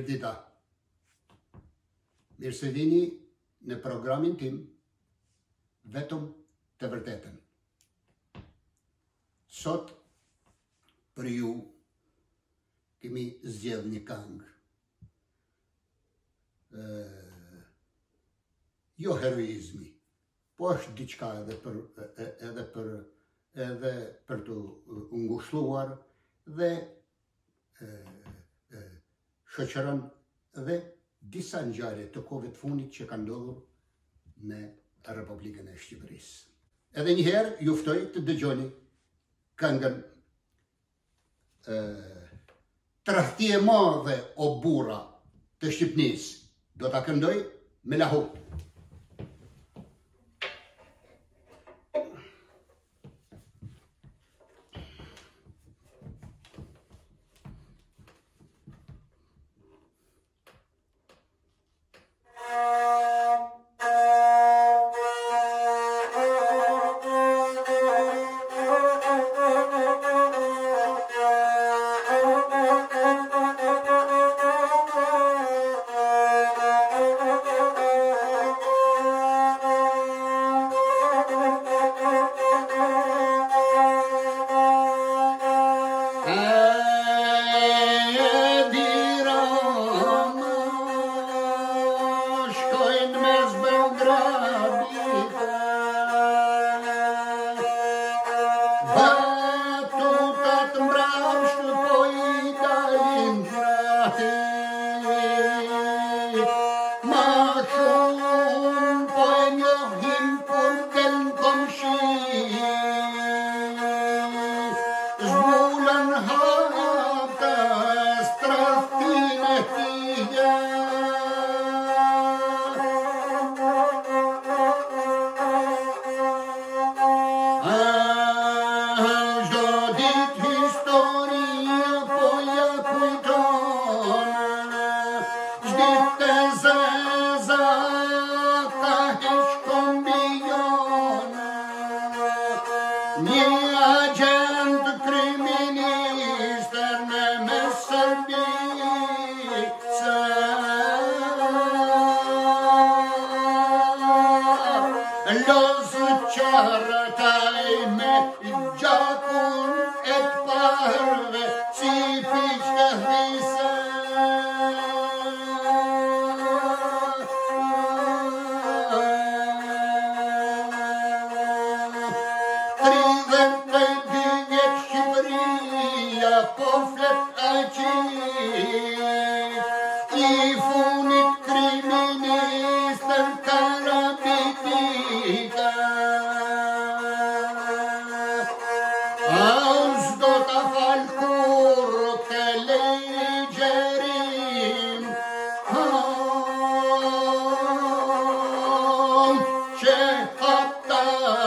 Mirdita. Mirë se vini në programin tim vetëm të vërtetën. Sot për ju kemi zgjedhur një këngë. Jo heroizmi, po është diçka edhe për të ngushëlluar dhe shoqëron dhe disa ngjarje të kohëve të fundit që kanë ndodhur në Republikën e Shqipërisë. Edhe një herë ju ftoj të dëgjoni këngën Tradhti e madhe o burra të Shqipnisë. Do ta këndoj me lahu.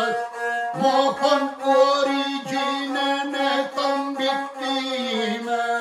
Con origine ne convictima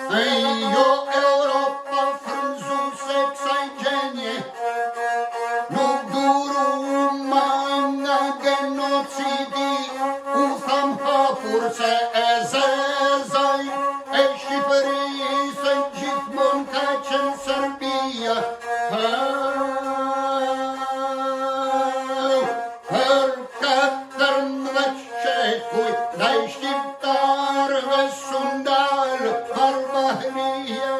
Jo Europa frunzuse kësaj gjenje, nuk duru mana genocidi, u tham hapur se e zezaj, e Shqipërisë gjithmon ka qenë Serbia. Për 14 qekuj, ndaj shqiptarëve sundal barbahria.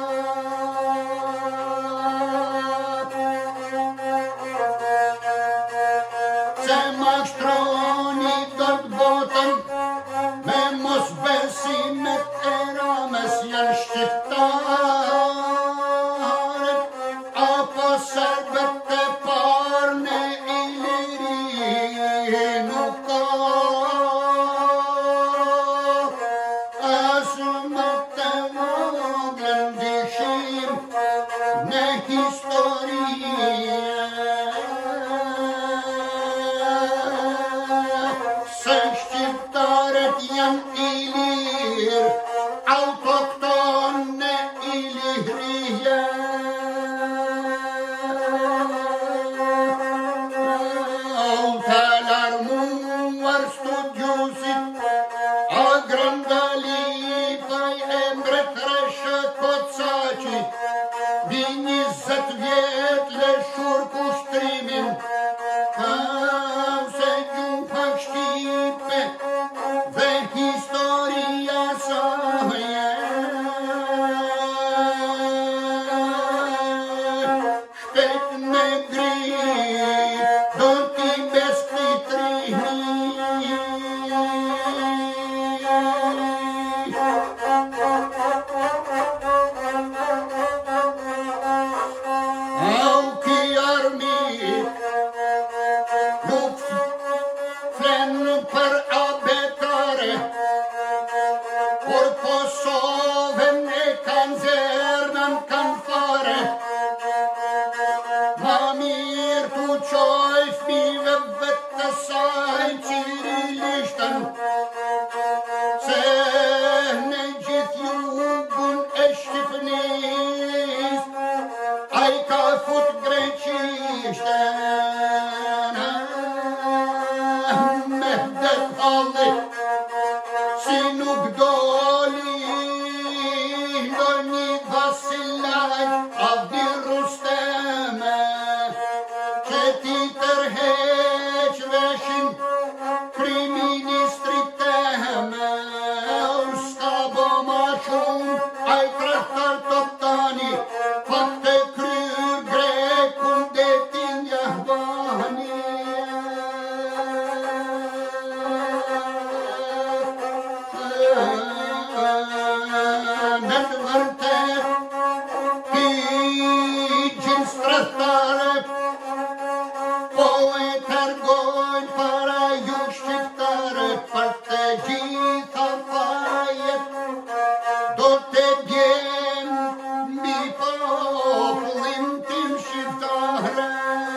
Se mashtroni dot botën me mos besimet e Ramës, janë shqiptarët apo serbët e parë në Iliri nuk ka as më të vogël ndryshim në histori. Se shqiptarët janë ilir, autokton në Ilirije. Të larmuar studiusit, a Grandalipaj e Mbret Reshë Kocaqi, bi 20 vjet lëshur kushtrimin, se gjuha shqipe dhe historia saj. Shpejt me grit do t'i beskitrini. Au ki armit nuk flenë për abetare, por Kosovën e kanë zernën kanë fare. Ma mirë t'u qoj fmive vetë të saj Cirilishtën, se në gjithë jugun e Shqipënis ai ka fut greqishtën. Mehdet Halli si nuk doli ndonjë Vasilaj Avdi Rusteme, që ti tërheq veshin kriministrit teme. S'ka bo ma shumë ai traktar toptani, pak të kryer grekun detin jahbani. Në të vërtet ki gjin stratare, po e tërgojnë para ju shqiptare, për të gjitha fajet do të bjen mbi popullin tim shqiptare.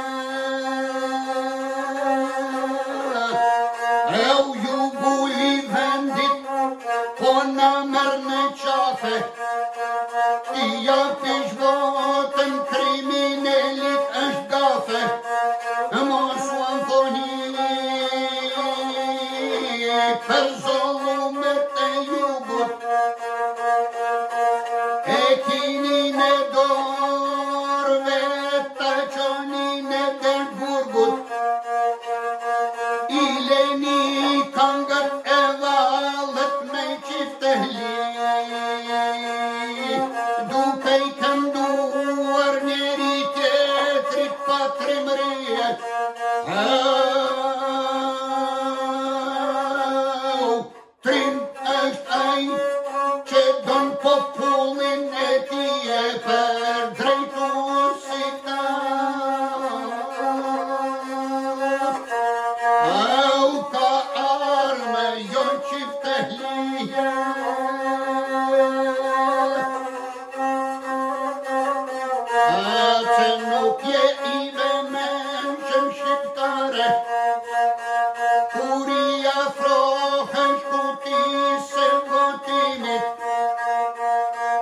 Eu jugu i vendit, po na merr në qafe, i japish votën kriminalit është gafe. Mos u anthoni për zollumet e jugut, e kini në dorë veta qoni në Delburgut. I leni këngët e vallet me qiftehli, duke i kënduar njeri tjetrit pa trimërije. Trim është ai që don popullin e tije për drejtu si ta. Au ka arme jo qiftehlije, që nuk je i vemenshëm shqiptare, kur i afrohen shkutisë e votimit,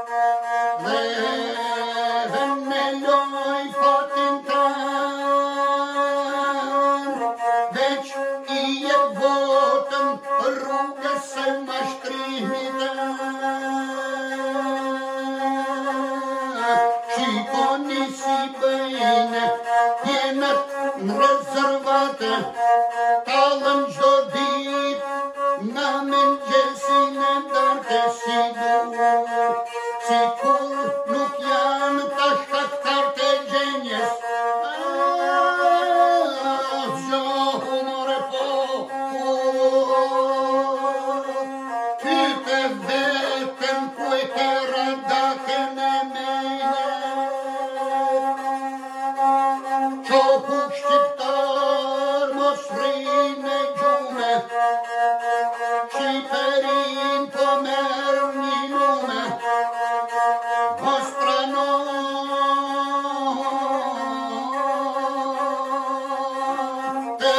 și cu nisipăine, pienă rezervată, talent jodit, n-amen gesine, dar te sigur, sicur nu chiam tașcat carte genies, jo humore po, câte veten cuetera dacă ne mene, čo puștiptar mosrine giume, și perin pomerni lume, vostra notte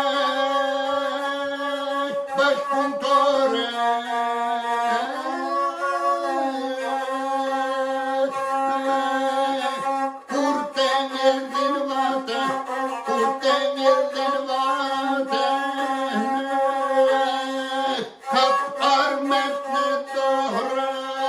baš puntore, curteniel din vată, curteniel din vată, cap armet ne dohră.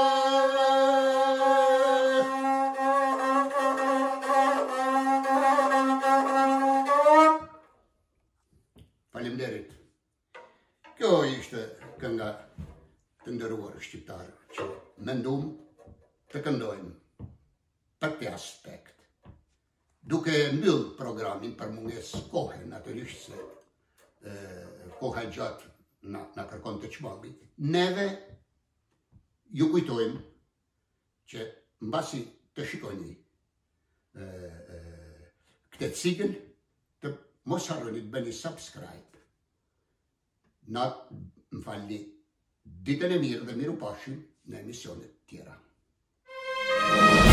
Faleminderit. Kjo ishte kënga të nderuar shqiptarë që mendum të këndojmë për këtë aspekt. Duke mbyll programin për mungesë kohe, natyrisht se koha gjatë na kërkon të çmami, neve ju kujtojmë që mbasi të shikoni këtë cikël, të mos harroni të bëni subscribe. Na më falni, ditën e mirë dhe miru pashim në emisionet tjera.